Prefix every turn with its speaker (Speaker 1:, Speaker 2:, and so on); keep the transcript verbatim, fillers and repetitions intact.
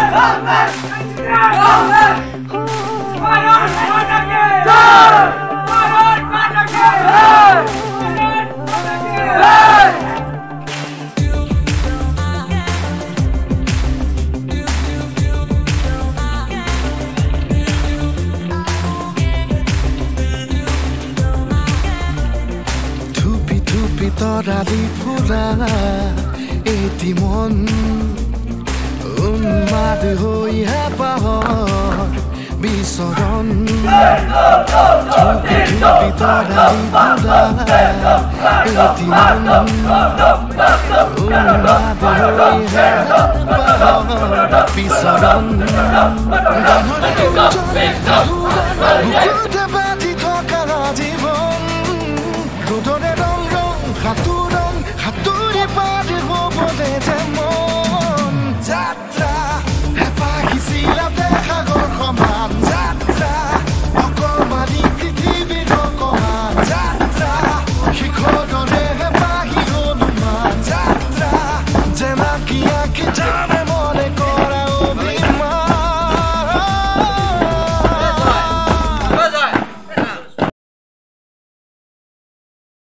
Speaker 1: তৰালি ফুৰা এটি মন উন্মাদ হৈ হেঁপাহৰ বিচৰণ থুপি থুপি তৰালি ফুৰা এটি মন উন্মাদ হৈ হেঁপাহৰ বিচৰণ বুকুতে বাজি থকা জীৱন ৰ'দৰে ৰং সাঁতোৰং সাঁতুৰি পাৰ হ'বলে যে মন যাত্ৰা হেঁপাহিছিল সাগৰ সমান যাত্ৰা অকমানি পৃথিৱীৰ অকমান যাত্ৰা শিখৰৰে হেঁপাহি অনুমান যাত্ৰা জেনাকি আঁকি যাম